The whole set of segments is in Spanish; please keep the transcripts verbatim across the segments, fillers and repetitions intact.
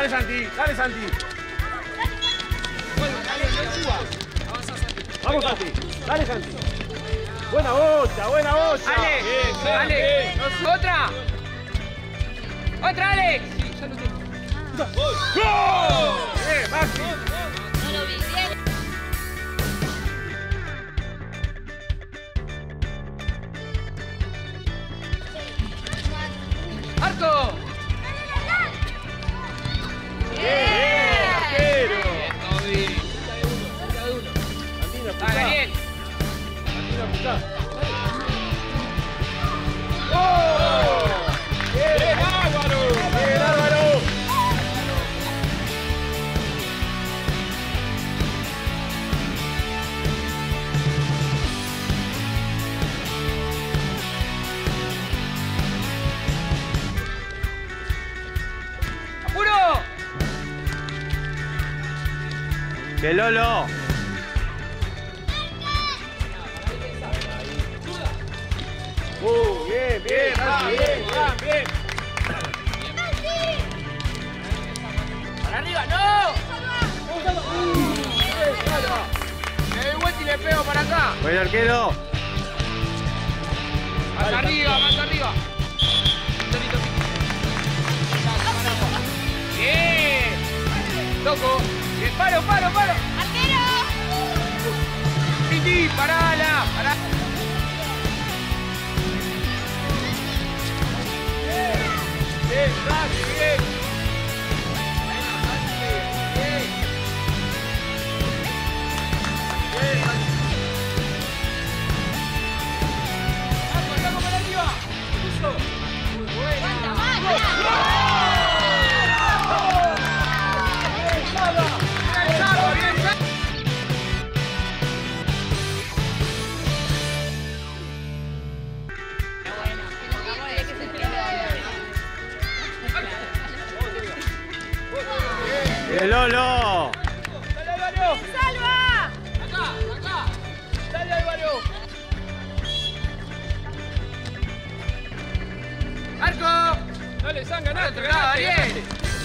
Dale, Santi, dale, Santi. Vamos, Santi. Dale, Santi. Buena bocha, buena bocha. Alex, bien, bien, Alex. bien. Otra. Otra, Alex. ¡Gol! Bien, Maxi. No lo vi bien. Arco. Bien, arquero. Santina, Ah, Daniel. Santina, apuntá. ¡Oh! ¡Bien, Álvaro! ¡Bien, Álvaro! ¡Apuro! ¡Que Lolo! Uh, bien, bien, Maxi, bien, bien, bien. ¡Para arriba, no! Me doy vuelta y le pego para acá. Buen arquero. Más arriba, más arriba. Bien. Toco. Bien, paro, paro, paro. ¡Arquero! Piti, parala. Pará. Bien, Santi, bien. ¡Cuánta más! ¡Que Lolo! ¡Dale, Álvaro! ¡Salva! Acá, acá. Dale, Álvaro. Arco. Dale, San, ganaste, Otro lado, Ariel.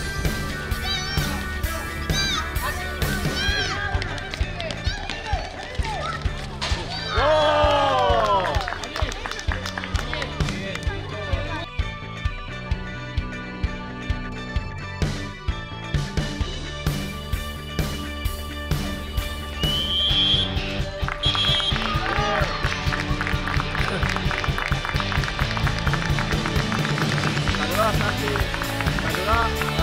¡Gol! Saludá, Santi. Saludá.